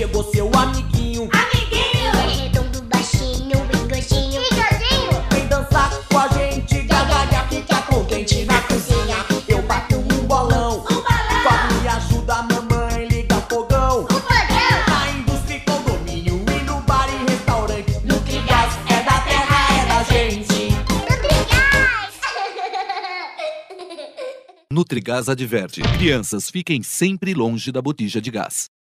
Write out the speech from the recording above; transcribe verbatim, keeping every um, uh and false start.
chegou seu amiguinho. Amiguinho! É redondo, baixinho e gordinho. E gordinho! Vem dançar com a gente, gagalha, fica contente na cozinha. Eu bato um bolão, Um balão! Fábio me ajuda, a mamãe liga fogão. Um fogão! Na indústria e condomínio e no bar e restaurante. Nutrigás é da terra, é da gente. Nutrigás! Nutrigás adverte: crianças, fiquem sempre longe da botija de gás.